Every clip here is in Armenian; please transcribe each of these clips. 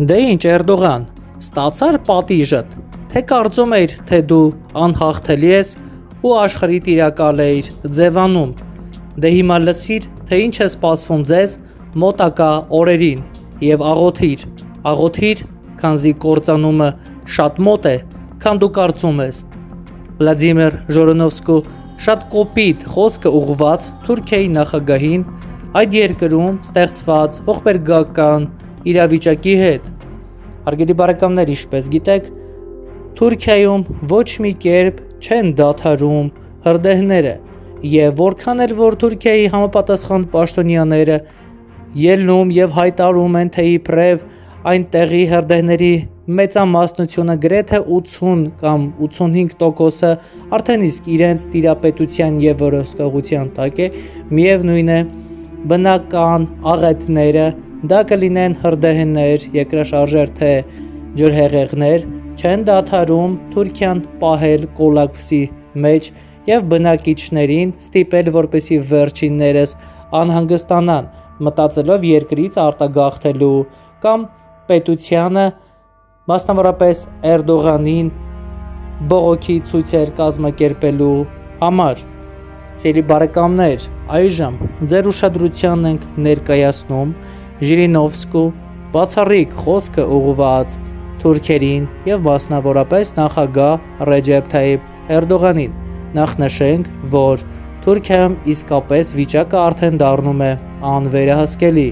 Դե ինչ Էրդողան, ստացար պատիժդ, թե կարծում էիր, թե դու անհաղթելի ես ու աշխարհի տիրակալ էիր ձևանում։ Դե հիմա լսիր, թե ինչ է սպասվում ձեզ մոտակա օրերին եւ աղոթիր, քանզի կործանումը շատ մոտ է, քան դու կարծում ես։ Վլադիմիր Ժորոնովսկու շատ կոպիտ խոսքը ուղղված Թուրքիայի նախագահին այդ երկրում ստեղծված ողբերգական իրավիճակի հետ։ Հարգելի բարեկամներ, ինչպես գիտեք, Թուրքիայում ոչ մի կերպ չեն դադարում հրդեհները, եւ որքան էլ որ Թուրքիայի համապատասխան պաշտոնյաները ելնում եւ հայտարարում են, թե իբրև այնտեղի հրդեհների մեծամասնությունը գրեթե 80 կամ 85%-ը արդեն իսկ իրենց տիրապետության եւ վերահսկողության տակ է, միևնույն է, բնական աղետները, դա կլինեն հրդեհներ, երկրաշարժեր թե ջրհեղեղներ, չեն դադարում Թուրքիան պահել կոլապսի մեջ եւ բնակիչներին ստիպել, որպեսի վերջիններս անհանգստանան, մտածելով երկրից արտագաղթելու կամ պետությանը, մասնավորապես Էրդողանին բողոքի ցույցեր կազմակերպելու համար։ Սիրելի բարեկամներ, այժմ ձեր ուշադրությանն ենք ներկայացնում Ժիրինովսկու բացառիկ խոսքը ուղղված թուրքերին եւ մասնավորապես նախագահ Ռեջեփ Թայիփ Էրդողանին։ Նախ նշենք, որ Թուրքիայում իսկապես վիճակը արդեն դառնում է անվերահսկելի։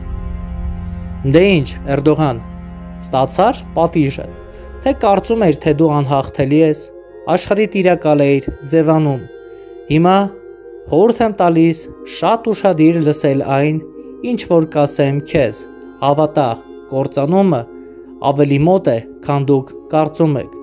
Դե ինչ, Էրդողան, ստացար պատիժը, թե կարծում էիր, թե դու անհաղթելի ես, աշխարհի տիրակալ էիր ձևանում։ Հիմա խորհուրդ եմ տալիս շատ ուշադիր լսել այն, ինչ որ կասեմ քեզ, հավատա, կործանումը ավելի մոտ է, քան դուք կարծում եք։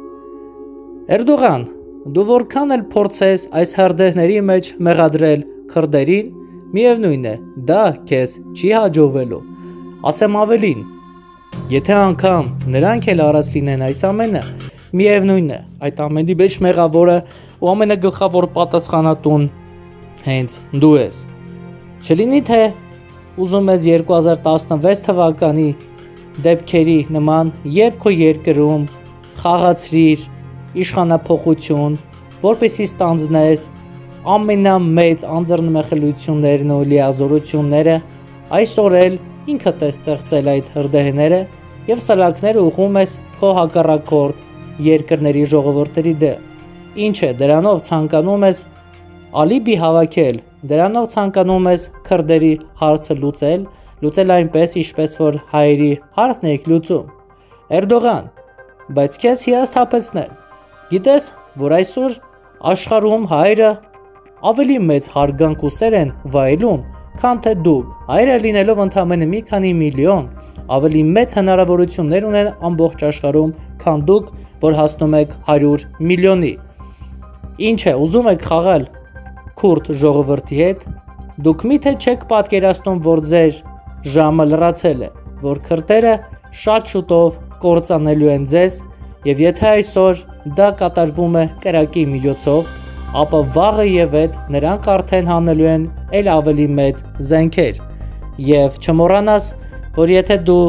Էրդողան, դու որքան էլ փորձես այս հրդեհների մեջ մեղադրել քրդերին, միևնույն է, դա քեզ չի հաջողվելու։ Ասեմ ավելին, եթե անգամ նրանք էլ արած լինեն այս ամենը, միևնույն է, այդ ամենի մեջ մեղավորը ու ամենագլխավոր պատասխանատուն հենց դու ես։ Չլինի թե ուզում ես 2016 թվականի դեպքերի նման, երբ քո երկրում խաղացրիր իշխանափոխություն, որպեսզի ստանձնես ամենամեծ անձեռնմխելիություններն ու լիազորությունները, այսօր էլ ինքդ ես ստեղծել այդ հրդեհները եւ սալակները ուղղում ես քո հակառակորդ երկրների ժողովուրդների դեմ։ Ինչ է, դրանով ցանկանում ես ալիբի հավաքել, դրանով ցանկանում ես քրդերի հարցը լուծել այնպես, ինչպես որ հայերի հարցն է լուծում։ Էրդողան, բայց քեզ հիասթափեցնել։ Գիտես, որ այսօր աշխարհում հայերը ավելի մեծ հարգանք ու սեր են վայելում, քան թե դուք, հայերը լինելով ընդամենը մի քանի միլիոն, ավելի մեծ հնարավորություններ ունեն ամբողջ աշխարհում, քան դուք, որ հասնում եք 100 միլիոնի։ Ինչ է, ուզում եք խաղալ քուրդ ժողովրդի հետ, դուք միթե չեք պատկերացնում, որ ձեր ժամը լրացել է, որ քրդերը շատ շուտով կործանելու են ձեզ, եւ եթե այսօր դա կատարվում է կրակի միջոցով, ապա վաղը եւ հետ նրանք արդեն հանելու են էլ ավելի մեծ զենքեր։ Եվ չմոռանաս, որ եթե դու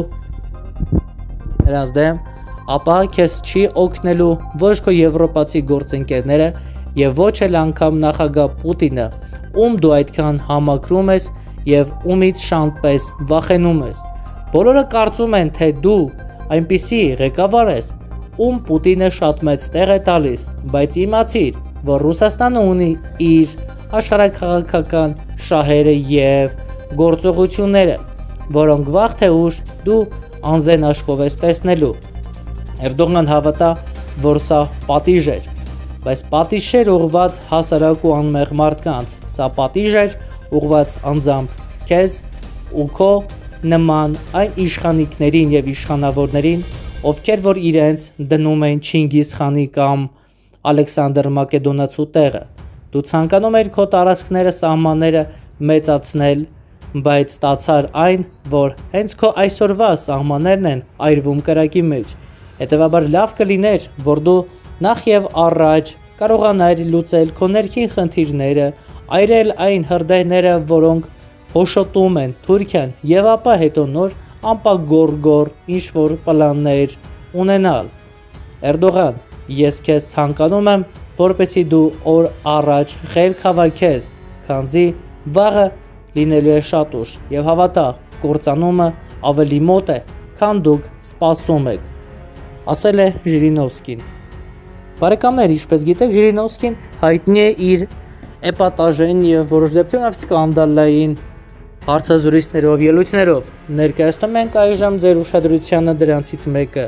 նրանց դեմ, ապա քեզ չի օգնելու ոչ քո եվրոպացի գործընկերները եւ ոչ էլ անգամ նախագահ Պուտինը, ում դու այդքան համակրում ես եւ ումից շանպես վախենում ես։ Բոլորը կարծում են, թե դու այնպիսի ղեկավար ես, ում Պուտինը շատ մեծ տեղ է տալիս, բայց իմացիր, որ Ռուսաստանը ունի իր աշխարհաքաղաքական շահերը եւ գործողությունները, որոնք վաղ թե ուշ դու անզեն աշխով ես տեսնելու։ Էրդողան հավատա, որ սա պատիժ էր, բայց պատիժ էր ուղղված հասարակ ու անմեղ մարդկանց, սա պատիժ էր ուղղված անձամբ քեզ ու քո նման այն իշխանիկներին եւ իշխանավորներին, ովքեր որ իրենց դնում են Չինգիզ խանի կամ Ալեքսանդր Մակեդոնացու տեղը։ Դու ցանկանում ես քո տարածքները, սահմանները մեծացնել, բայց ստացար այն, որ հենց քո այսօրվա սահմաններն են այրվում կրակի մեջ։ Հետևաբար լավ կլիներ, որ դու նախ եւ առաջ կարողանար լուծել քո ներքին խնդիրները, այրել այն հրդեհները, որոնք հոշոտում են Թուրքիան, եւ ապա հետո նոր անպագոր ինչ-որ պլաններ ունենալ։ Էրդողան, ես քեզ ցանկանում եմ, որպեսզի դու օր առաջ խելք հավաքես, քանզի վաղը լինելու է շատ ուշ, եւ հավատա, կործանումը ավելի մոտ է, քան դուք սպասում եք, ասել է Ժիրինովսկին։ Բարեկամներ, ինչպես գիտեք, Ժիրինովսկին հայտնի է իր էպատաժային եւ որոշ դեպքերում սկանդալային հարցազրույցներով, ելույթներով։ Ներկայացնում ենք այժմ ձեր ուշադրությանը դրանցից մեկը։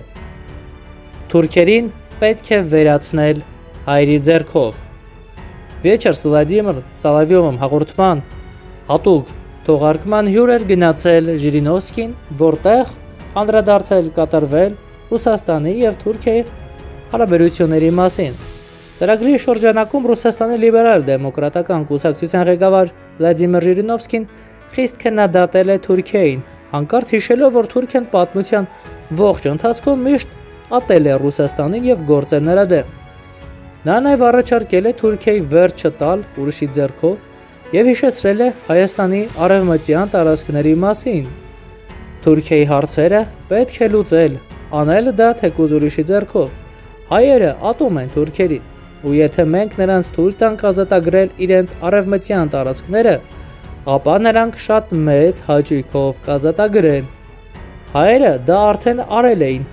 Թուրքերին պետք է վերացնել հայերի ձեռքով։ Вечер с Վլադիմիր Սալավյովым հաղորդման հատուկ թողարկման հյուր էր գնացել Ժիրինովսկին, որտեղ անդրադարձել կատարվել Ռուսաստանի եւ Թուրքիայի հարաբերությունների մասին։ Ծրագրի շրջանակում Ռուսաստանի լիբերալ-դեմոկրատական կուսակցության ղեկավար Վլադիմիր Ժիրինովսկին խիստ քննադատել է Թուրքիային, հանկարծ հիշելով, որ Թուրքիան պատմության ողջ ընթացքում միշտ ատել է Ռուսաստանին եւ գործել նրա դեմ։ Նա նաև առաջարկել է Թուրքիայի վերջ չտալ ուրիշի ձեռքով եւ հիշեցրել է Հայաստանի արևմտյան տարածքների մասին։ Թուրքիայի հարցերը պետք է լուծել, անել դա թեկուզ ուրիշի ձեռքով։ Հայերը ատում են թուրքերին, ու եթե մենք նրանց թույլ տանք ազատագրել իրենց արևմտյան տարածքները, ապա նրանք շատ մեծ հաճույքով կազատագրեն։ Հայերը դա արդեն արել էին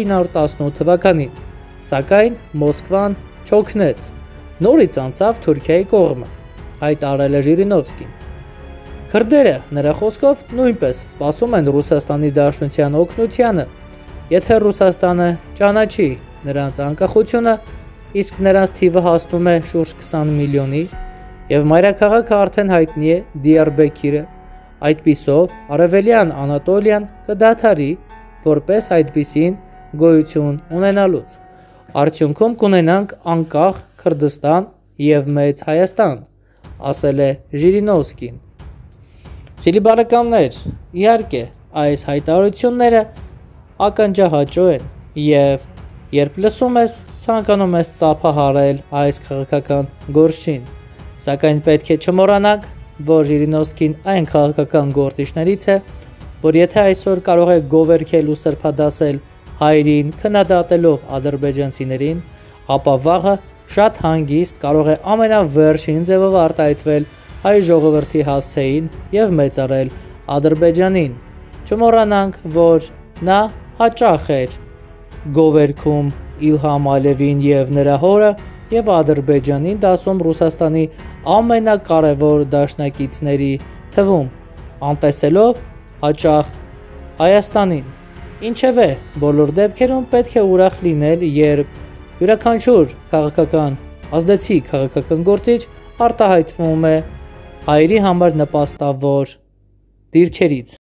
1918 թվականին, սակայն Մոսկվան չօգնեց, նորից անցավ Թուրքիայի կողմը, հայտարարել է Ժիրինովսկին։ Քրդերը, նրա խոսքով, նույնպես սպասում են Ռուսաստանի Դաշնության օգնությանը, եթե Ռուսաստանը ճանաչի նրանց անկախությունը, իսկ նրանց թիվը հասնում է շուրջ 20 միլիոնի, եւ մայրաքաղաքը արդեն հայտնի է Դիարբեքիրը, այդպիսով Արևելյան Անատոլիան կդադարի որպես այդպիսին գոյություն ունենալուց։ Արդյունքում կունենանք անկախ Քրդստան եւ մեծ Հայաստան, ասել է Ժիրինովսկին։ Սիրելի բարեկամներ, իհարկե, այս հայտարարությունները ակնճահաճո են եւ երբ լսում ես, ցանկանում ես ծափահարել այս քաղաքական գործին, սակայն պետք է չմոռանանք, որ Ժիրինովսկին այն քաղաքական գործիչներից է, որ եթե այսօր կարող է գովերքել ու սրբադասել հայերին քննադատելով ադրբեջանցիներին, ապա վաղը շատ հանգիստ կարող է ամենավերջին ձևով արտահայտվել հայ ժողովրդի հասցեին եւ մեծարել Ադրբեջանին։ Չմոռանանք, որ նա հաճախ էր գովերքում Իլհամ Ալիևին եւ նրա հորը եւ Ադրբեջանին դասում Ռուսաստանի ամենակարևոր դաշնակիցների թվում, անտեսելով հաճախ Հայաստանին։ Ինչևէ, բոլոր դեպքերում պետք է ուրախ լինել, երբ յուրաքանչյուր քաղաքական ազդեցիկ քաղաքական գործիչ արտահայտվում է հայերի համար նպաստավոր դիրքերից։